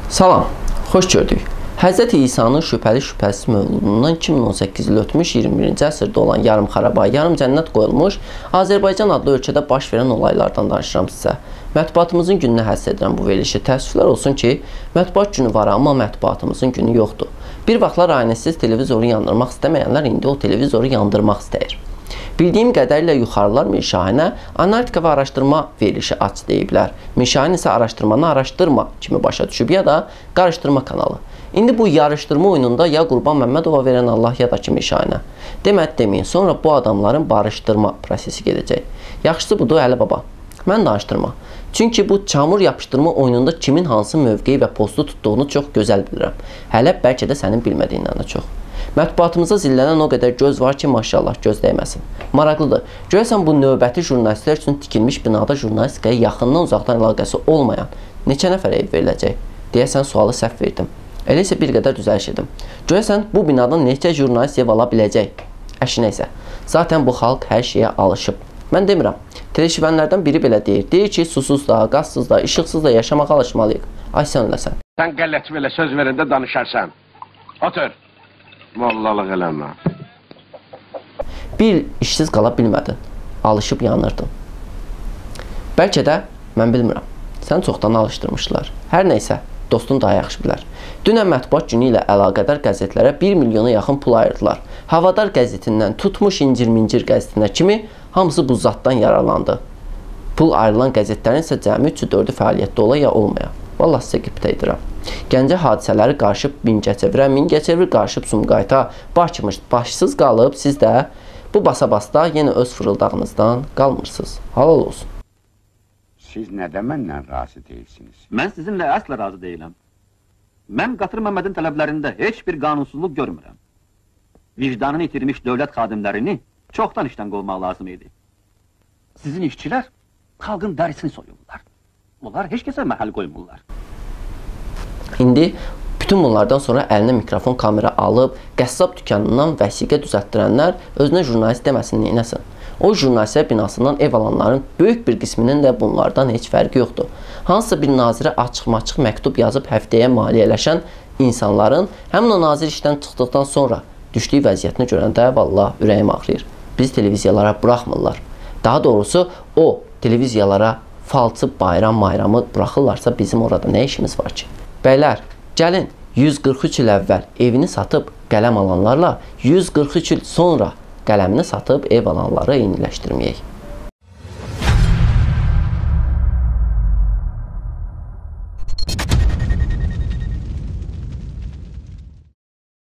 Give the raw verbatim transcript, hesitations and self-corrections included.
Salam, xoş gördük. Həzrəti İsa'nın şübhəli şübhəsiz mövludundan iki min on səkkiz il ötmüş iyirmi birinci əsrdə olan yarım xaraba, yarım cənnət qoyulmuş Azərbaycan adlı ölkədə baş verən olaylardan danışıram sizə. Mətbuatımızın gününə həsr edirəm bu verilişi. Təəssüflər olsun ki, mətbuat günü var, amma mətbuatımızın günü yoxdur. Bir vaxtlar aynəsiz televizoru yandırmaq istəməyənlər indi o televizoru yandırmaq istəyir. Bildiyim qədərilə yuxarılar Mirşahinə analitika və araşdırma verilişi aç deyiblər. Mirşahin isə araşdırmanı araşdırma kimi başa düşüb ya da qarışdırma kanalı. İndi bu yarışdırma oyununda ya Qurban Məmmədova verən Allah ya da ki Mirşahinə. Demədi deməyin, sonra bu adamların barışdırma prosesi gedəcək. Yaxşısı budur Əli baba. Mən danışdırma. Çünki bu çamur yapışdırma oyununda kimin hansı mövqeyi və postu tutduğunu çox gözəl bilirəm. Hələ bəlkə də sənin bilmədiyindən də çox. Mətbuatımıza zillənən o qədər göz var ki, maşallah göz dəyməsin. Maraqlıdır. Görəsən bu növbəti jurnalistlər üçün tikilmiş binada jurnalistikaya yaxından uzaqdan əlaqəsi olmayan neçə nəfərə ev veriləcək? Deyəsən sualı səhv verdim. Elə isə bir qədər düzəliş edim. Görəsən bu binadan neçə jurnalist ev ala biləcək? Əşinə isə. Zaten bu xalq hər şeyə alışıb. Mən demirəm. Teleşivənlərdən biri belə deyir. Deyir ki, susuz da, qazsız da, işıqsız da yaşamağa alışmalıyıq. Ay sən öləsən. Sən qəllət belə söz verəndə danışarsan. Otur. Vallalıq eləmə. Bir il işsiz qala bilmədin. Alışıb yanırdın. Bəlkə də, mən bilmirəm. Sən çoxdan alışdırmışlar. Hər neysə, dostun daha yaxşı bilər. Dünən mətbuat günü ilə əlaqədar qəzetlərə bir milyona yaxın pul ayırdılar. Havadar qəzetindən tutmuş incir-mincir qəzetinə kimi hamısı bu zatdan yararlandı. Pul ayrılan qəzetlərin isə cəmi üç dördü fəaliyyətdə ola ya olmaya. Vallahi sizə qibtə edirəm. Gəncə hadisələri qarışıb Mingəçevirə, Mingəçevir qarışıb Sumqayıta, Bakımış başsız qalıb, siz də bu basa-basda yenə öz fırıldağınızdan qalmırsınız. Halal olsun. Siz nədə məndən razı deyilsiniz? Mən sizinlə əslə razı deyiləm. Mən Qatır Məmmədin tələblərində heç bir qanunsuzluq görmürəm. Vicdanını itirmiş dövlət xadimlərini çoxdan işdən qovmaq lazım idi. Sizin işçilər xalqın dərisini soyurlar. Bunlar heç kəsə məhəl qoymurlar. İndi bütün bunlardan sonra əlinə mikrofon kamera alıb, qəssab dükanından vəsiqə düzəltdirənlər özünə jurnalist deməsin, neynəsin? O jurnalistlər binasından ev alanların böyük bir qisminin də bunlardan heç fərqi yoxdur. Hansısa bir nazirə açıq-maçıq məktub yazıb həftəyə maliyyələşən insanların həmin o nazir işdən çıxdıqdan sonra düşdüyü vəziyyətini görəndə vallah ürəyim ağrıyır. Biz televiziyalara buraxmırlar. Daha doğrusu o televiziyalara falçı bayram bayramı buraxırlarsa bizim orada nə işimiz var ki? Bəylər, gəlin yüz qırx üç il əvvəl evini satıb qələm alanlarla yüz qırx üç il sonra qələmini satıb ev alanları eyniləşdirməyək.